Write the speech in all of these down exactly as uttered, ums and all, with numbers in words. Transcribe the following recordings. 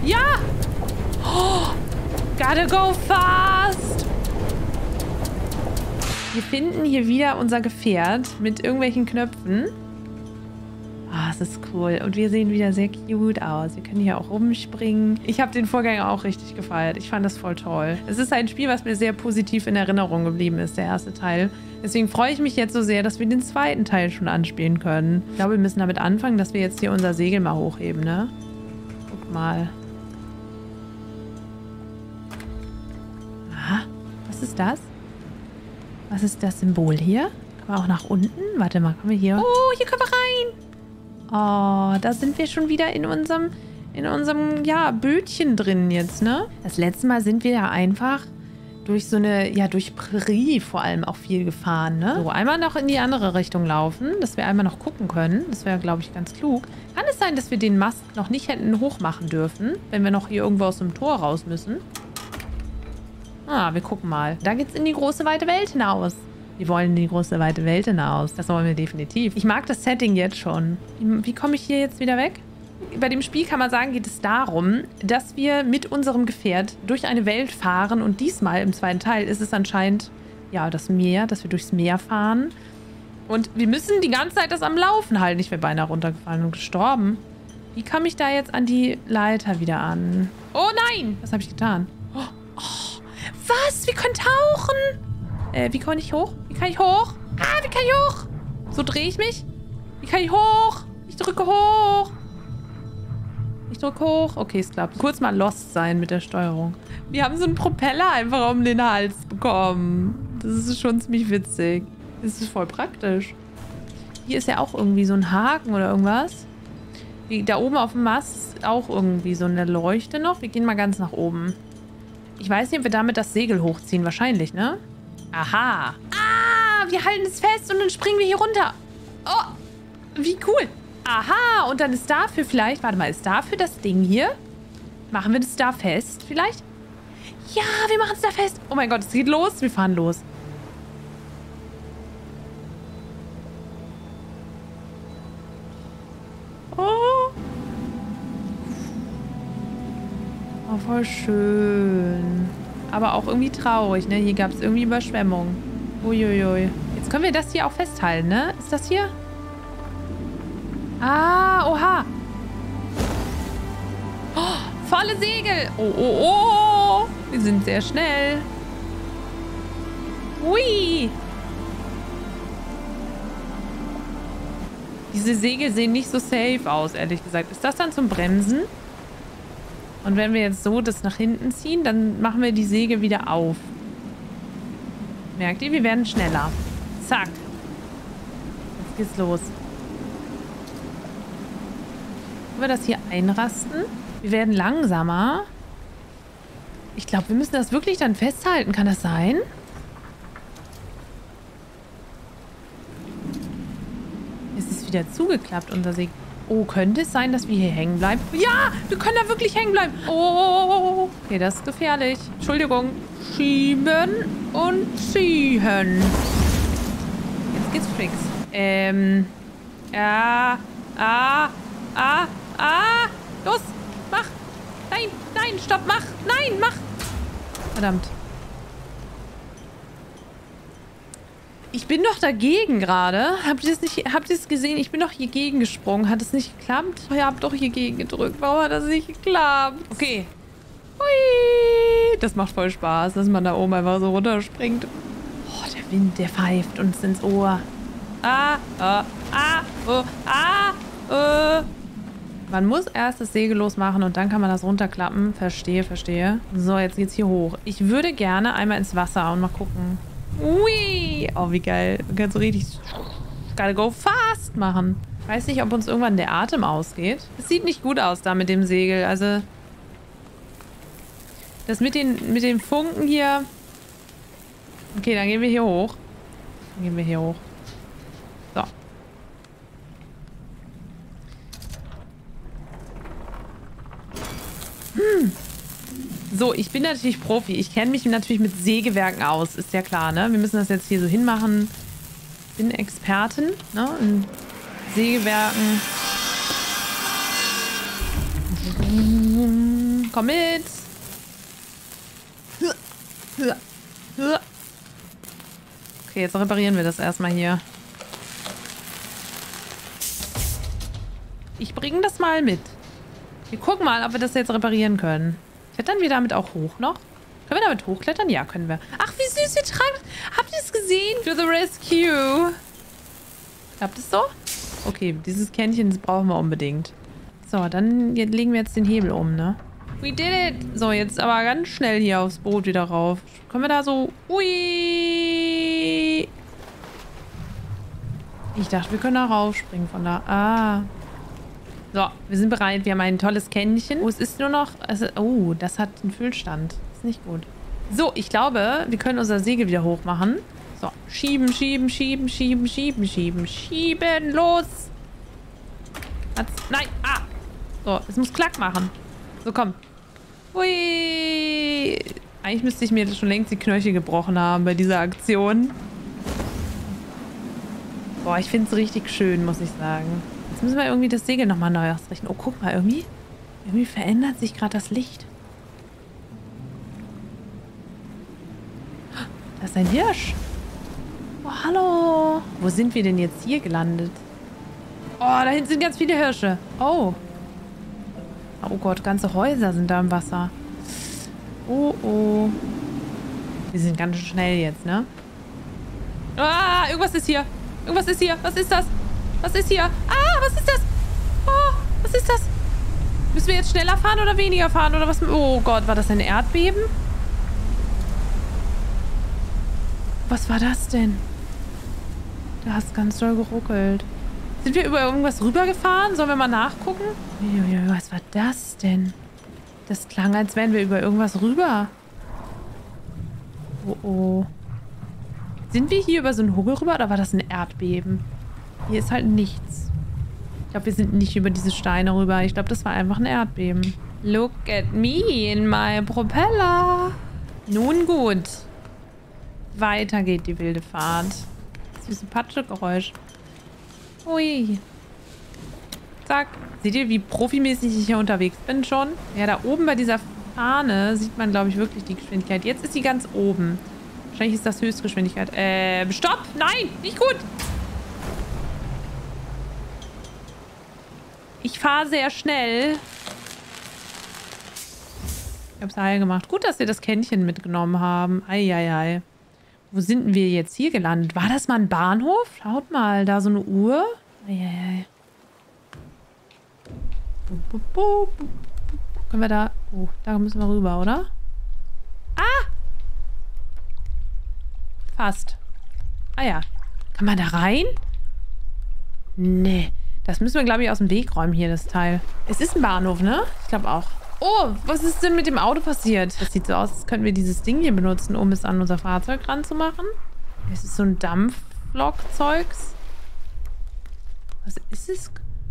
Ja! Oh, gotta go fast! Wir finden hier wieder unser Gefährt mit irgendwelchen Knöpfen. Ah, oh, das ist cool. Und wir sehen wieder sehr cute aus. Wir können hier auch rumspringen. Ich habe den Vorgang auch richtig gefeiert. Ich fand das voll toll. Es ist ein Spiel, was mir sehr positiv in Erinnerung geblieben ist, der erste Teil. Deswegen freue ich mich jetzt so sehr, dass wir den zweiten Teil schon anspielen können. Ich glaube, wir müssen damit anfangen, dass wir jetzt hier unser Segel mal hochheben, ne? Guck mal. Aha. Was ist das? Was ist das Symbol hier? Können wir auch nach unten? Warte mal, kommen wir hier? Oh, hier können wir rein! Oh, da sind wir schon wieder in unserem, in unserem, ja, Bötchen drin jetzt, ne? Das letzte Mal sind wir ja einfach durch so eine, ja, durch Prärie vor allem auch viel gefahren, ne? So, einmal noch in die andere Richtung laufen, dass wir einmal noch gucken können. Das wäre, glaube ich, ganz klug. Kann es sein, dass wir den Mast noch nicht hätten hochmachen dürfen, wenn wir noch hier irgendwo aus dem Tor raus müssen? Ah, wir gucken mal. Da geht's in die große, weite Welt hinaus. Wir wollen in die große, weite Welt hinaus. Das wollen wir definitiv. Ich mag das Setting jetzt schon. Wie, wie komme ich hier jetzt wieder weg? Bei dem Spiel kann man sagen, geht es darum, dass wir mit unserem Gefährt durch eine Welt fahren. Und diesmal im zweiten Teil ist es anscheinend, ja, das Meer, dass wir durchs Meer fahren. Und wir müssen die ganze Zeit das am Laufen halten. Ich wäre beinahe runtergefallen und gestorben. Wie komme ich da jetzt an die Leiter wieder an? Oh nein! Was habe ich getan? Oh, oh, was? Wir können tauchen! Äh, wie kann ich hoch? Wie kann ich hoch? Ah, wie kann ich hoch? So drehe ich mich? Wie kann ich hoch? Ich drücke hoch. Ich drücke hoch. Okay, es klappt. Kurz mal lost sein mit der Steuerung. Wir haben so einen Propeller einfach um den Hals bekommen. Das ist schon ziemlich witzig. Das ist voll praktisch. Hier ist ja auch irgendwie so ein Haken oder irgendwas. Wie, da oben auf dem Mast ist auch irgendwie so eine Leuchte noch. Wir gehen mal ganz nach oben. Ich weiß nicht, ob wir damit das Segel hochziehen. Wahrscheinlich, ne? Aha. Ah, wir halten es fest und dann springen wir hier runter. Oh, wie cool. Aha, und dann ist dafür vielleicht, warte mal, ist dafür das Ding hier? Machen wir das da fest vielleicht? Ja, wir machen es da fest. Oh mein Gott, es geht los. Wir fahren los. Oh. Oh, voll schön. Aber auch irgendwie traurig, ne? Hier gab es irgendwie Überschwemmung. Uiuiui. Jetzt können wir das hier auch festhalten, ne? Ist das hier? Ah, oha. Oh, volle Segel. Oh, oh, oh. Wir sind sehr schnell. Ui. Diese Segel sehen nicht so safe aus, ehrlich gesagt. Ist das dann zum Bremsen? Und wenn wir jetzt so das nach hinten ziehen, dann machen wir die Segel wieder auf. Merkt ihr? Wir werden schneller. Zack. Jetzt geht's los. Können wir das hier einrasten? Wir werden langsamer. Ich glaube, wir müssen das wirklich dann festhalten. Kann das sein? Es ist wieder zugeklappt, unser Segel. Oh, könnte es sein, dass wir hier hängen bleiben? Ja, wir können da wirklich hängen bleiben. Oh, okay, das ist gefährlich. Entschuldigung. Schieben und ziehen. Jetzt geht's fix. Ähm. Ja. Ah. Ah. Ah. Los. Mach. Nein. Nein. Stopp. Mach. Nein. Mach. Verdammt. Ich bin doch dagegen gerade. Habt ihr das nicht, habt ihr es gesehen? Ich bin doch hier gegen gesprungen. Hat es nicht geklappt? Oh, ihr habt doch hier gegen gedrückt. Warum hat das nicht geklappt? Okay. Hui. Das macht voll Spaß, dass man da oben einfach so runterspringt. Oh, der Wind, der pfeift uns ins Ohr. Ah, ah, ah, oh, ah, äh. Man muss erst das Segel losmachen und dann kann man das runterklappen. Verstehe, verstehe. So, jetzt geht's hier hoch. Ich würde gerne einmal ins Wasser und mal gucken. Ui! Oh, wie geil. Man kann so richtig gotta go fast machen. Ich weiß nicht, ob uns irgendwann der Atem ausgeht. Es sieht nicht gut aus da mit dem Segel. Also, das mit den, mit den Funken hier. Okay, dann gehen wir hier hoch. Dann gehen wir hier hoch. So. Hm. So, ich bin natürlich Profi. Ich kenne mich natürlich mit Sägewerken aus. Ist ja klar, ne? Wir müssen das jetzt hier so hinmachen. Ich bin Expertin, ne? In Sägewerken. komm mit. Okay, jetzt reparieren wir das erstmal hier. Ich bringe das mal mit. Wir gucken mal, ob wir das jetzt reparieren können. Klettern wir damit auch hoch noch? Können wir damit hochklettern? Ja, können wir. Ach, wie süß, wir tragen. Habt ihr es gesehen? To the rescue. Klappt es so? Okay, dieses Kännchen, das brauchen wir unbedingt. So, dann legen wir jetzt den Hebel um, ne? We did it! So, jetzt aber ganz schnell hier aufs Boot wieder rauf. Können wir da so... Ui! Ich dachte, wir können da raufspringen von da. Ah. So, wir sind bereit. Wir haben ein tolles Kännchen. Oh, es ist nur noch... Also, oh, das hat einen Füllstand. Ist nicht gut. So, ich glaube, wir können unser Segel wieder hoch machen. So, schieben, schieben, schieben, schieben, schieben, schieben, schieben, los! Hat's, nein, ah! So, es muss Klack machen. So, komm. Hui! Eigentlich müsste ich mir schon längst die Knöchel gebrochen haben bei dieser Aktion. Boah, ich finde es richtig schön, muss ich sagen. Jetzt müssen wir irgendwie das Segel nochmal neu ausrichten. Oh, guck mal, irgendwie, irgendwie verändert sich gerade das Licht. Da ist ein Hirsch. Oh, hallo. Wo sind wir denn jetzt hier gelandet? Oh, da hinten sind ganz viele Hirsche. Oh. Oh Gott, ganze Häuser sind da im Wasser. Oh, oh. Wir sind ganz schön schnell jetzt, ne? Ah, irgendwas ist hier. Irgendwas ist hier. Was ist das? Was ist hier? Ah, was ist das? Oh, was ist das? Müssen wir jetzt schneller fahren oder weniger fahren? Oder was? Oh Gott, war das ein Erdbeben? Was war das denn? Da hast ganz doll geruckelt. Sind wir über irgendwas rübergefahren? Sollen wir mal nachgucken? Uiuiui, was war das denn? Das klang, als wären wir über irgendwas rüber. Oh, oh. Sind wir hier über so einen Hügel rüber oder war das ein Erdbeben? Hier ist halt nichts. Ich glaube, wir sind nicht über diese Steine rüber. Ich glaube, das war einfach ein Erdbeben. Look at me in my Propeller. Nun gut. Weiter geht die wilde Fahrt. Das ist ein Patschegeräusch. Ui. Zack. Seht ihr, wie profimäßig ich hier unterwegs bin schon? Ja, da oben bei dieser Fahne sieht man, glaube ich, wirklich die Geschwindigkeit. Jetzt ist sie ganz oben. Wahrscheinlich ist das Höchstgeschwindigkeit. Ähm, stopp! Nein! Nicht gut! Ich fahre sehr schnell. Ich habe es heil gemacht. Gut, dass wir das Kännchen mitgenommen haben. Eieiei. Wo sind wir jetzt hier gelandet? War das mal ein Bahnhof? Schaut mal, da so eine Uhr. Eieiei. Können wir da... Oh, da müssen wir rüber, oder? Ah! Fast. Ah ja. Kann man da rein? Nee. Das müssen wir, glaube ich, aus dem Weg räumen hier, das Teil. Es ist ein Bahnhof, ne? Ich glaube auch. Oh, was ist denn mit dem Auto passiert? Das sieht so aus, als könnten wir dieses Ding hier benutzen, um es an unser Fahrzeug ranzumachen. Es ist so ein Dampflok-Zeugs. Was ist es?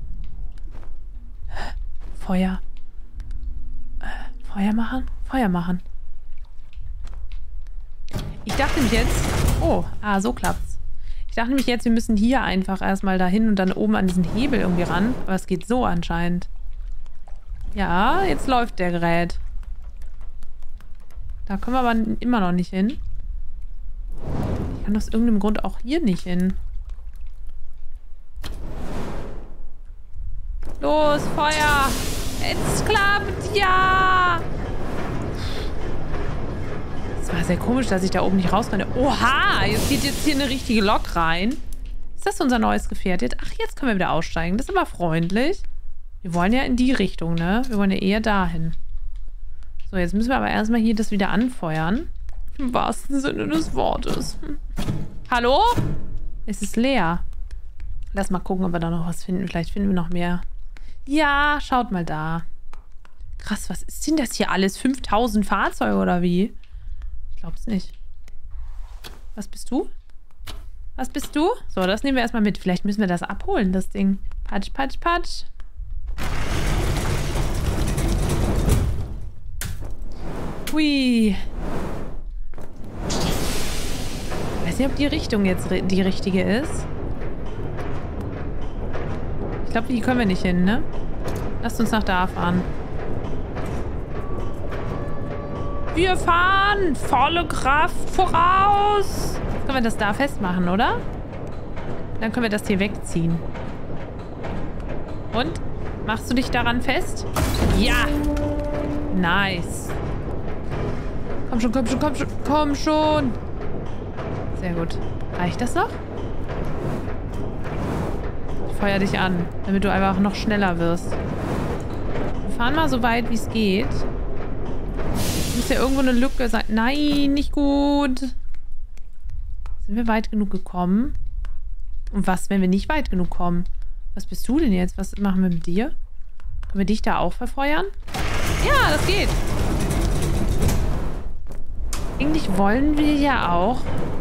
Feuer. Feuer machen? Feuer machen. Ich dachte nämlich jetzt... Oh, ah, so klappt's. Ich dachte nämlich jetzt, wir müssen hier einfach erstmal dahin und dann oben an diesen Hebel irgendwie ran. Aber es geht so anscheinend. Ja, jetzt läuft der Gerät. Da können wir aber immer noch nicht hin. Ich kann aus irgendeinem Grund auch hier nicht hin. Los, Feuer! Es klappt! Ja! Es war sehr komisch, dass ich da oben nicht raus konnte. Oha! Jetzt geht jetzt hier eine richtige Lok rein. Ist das unser neues Gefährt jetzt? Ach, jetzt können wir wieder aussteigen. Das ist aber freundlich. Wir wollen ja in die Richtung, ne? Wir wollen ja eher dahin. So, jetzt müssen wir aber erstmal hier das wieder anfeuern. Im wahrsten Sinne des Wortes. Hm. Hallo? Es ist leer. Lass mal gucken, ob wir da noch was finden. Vielleicht finden wir noch mehr. Ja, schaut mal da. Krass, was ist denn das hier alles? fünftausend Fahrzeuge oder wie? Ich glaub's nicht. Was bist du? Was bist du? So, das nehmen wir erstmal mit. Vielleicht müssen wir das abholen, das Ding. Patsch, patsch, patsch. Hui. Ich weiß nicht, ob die Richtung jetzt die richtige ist. Ich glaube, hier können wir nicht hin, ne? Lasst uns nach da fahren. Wir fahren volle Kraft voraus. Jetzt können wir das da festmachen, oder? Dann können wir das hier wegziehen. Und? Machst du dich daran fest? Ja! Nice. Komm schon, komm schon, komm schon, komm schon. Sehr gut. Reicht das noch? Ich feuer dich an, damit du einfach noch schneller wirst. Wir fahren mal so weit, wie es geht. Muss ja irgendwo eine Lücke sein. Nein, nicht gut. Sind wir weit genug gekommen? Und was, wenn wir nicht weit genug kommen? Was bist du denn jetzt? Was machen wir mit dir? Können wir dich da auch verfeuern? Ja, das geht. Eigentlich wollen wir ja auch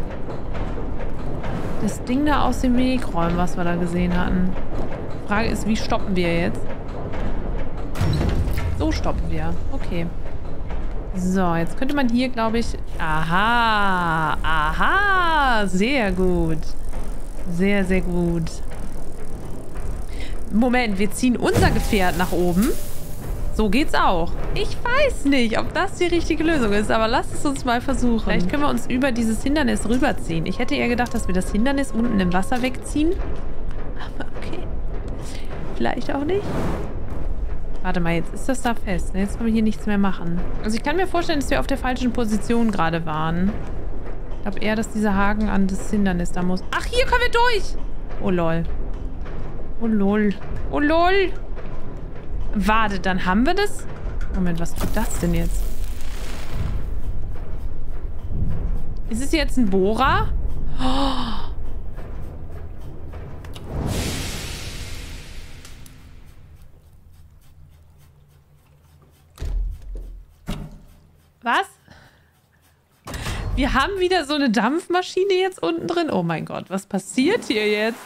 das Ding da aus dem Weg räumen, was wir da gesehen hatten. Die Frage ist, wie stoppen wir jetzt? So stoppen wir. Okay. So, jetzt könnte man hier, glaube ich... Aha! Aha! Sehr gut. Sehr, sehr gut. Moment, wir ziehen unser Gefährt nach oben. So geht's auch. Ich weiß nicht, ob das die richtige Lösung ist, aber lasst es uns mal versuchen. Vielleicht können wir uns über dieses Hindernis rüberziehen. Ich hätte eher gedacht, dass wir das Hindernis unten im Wasser wegziehen. Aber okay. Vielleicht auch nicht. Warte mal, jetzt ist das da fest. Jetzt können wir hier nichts mehr machen. Also ich kann mir vorstellen, dass wir auf der falschen Position gerade waren. Ich glaube eher, dass dieser Haken an das Hindernis da muss. Ach, hier können wir durch! Oh lol. Oh lol. Oh lol. Warte, dann haben wir das? Moment, was tut das denn jetzt? Ist es jetzt ein Bohrer? Oh. Was? Wir haben wieder so eine Dampfmaschine jetzt unten drin. Oh mein Gott, was passiert hier jetzt?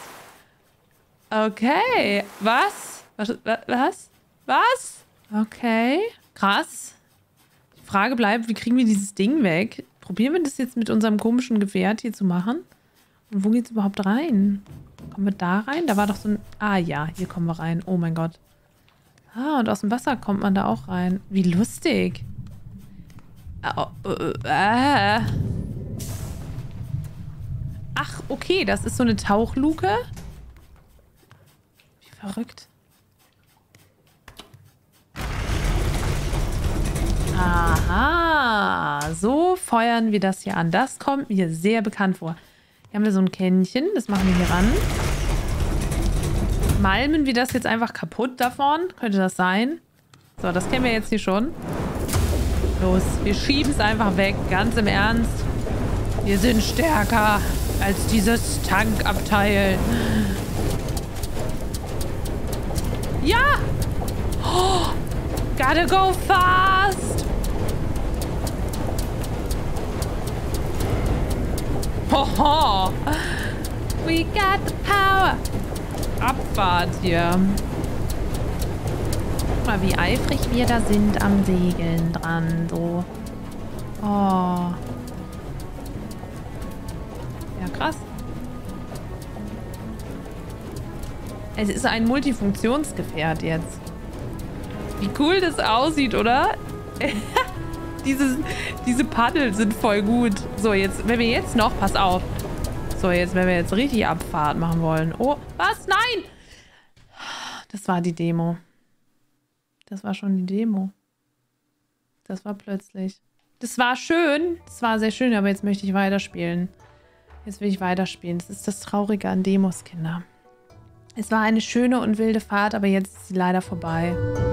Okay, was? Was? Was? Was? Okay, krass. Die Frage bleibt, wie kriegen wir dieses Ding weg? Probieren wir das jetzt mit unserem komischen Gefährt hier zu machen? Und wo geht's überhaupt rein? Kommen wir da rein? Da war doch so ein... Ah ja, hier kommen wir rein. Oh mein Gott. Ah, und aus dem Wasser kommt man da auch rein. Wie lustig. Oh, äh, äh. Ach, okay, das ist so eine Tauchluke. Wie verrückt. Aha, so feuern wir das hier an. Das kommt mir sehr bekannt vor. Hier haben wir so ein Kännchen, das machen wir hier ran. Malmen wir das jetzt einfach kaputt davon? Könnte das sein? So, das kennen wir jetzt hier schon. Los, wir schieben es einfach weg, ganz im Ernst. Wir sind stärker als dieses Tankabteil. Ja! Oh, gotta go fast! Hoho! We got the power! Abfahrt hier. Guck mal, wie eifrig wir da sind am Segeln dran. So. Oh. Ja, krass. Es ist ein Multifunktionsgefährt jetzt. Wie cool das aussieht, oder? Dieses, diese Paddel sind voll gut. So, jetzt, wenn wir jetzt noch, pass auf. So, jetzt, wenn wir jetzt richtig Abfahrt machen wollen. Oh, was? Nein! Das war die Demo. Das war schon die Demo. Das war plötzlich. Das war schön. Das war sehr schön, aber jetzt möchte ich weiterspielen. Jetzt will ich weiterspielen. Das ist das Traurige an Demos, Kinder. Es war eine schöne und wilde Fahrt, aber jetzt ist sie leider vorbei.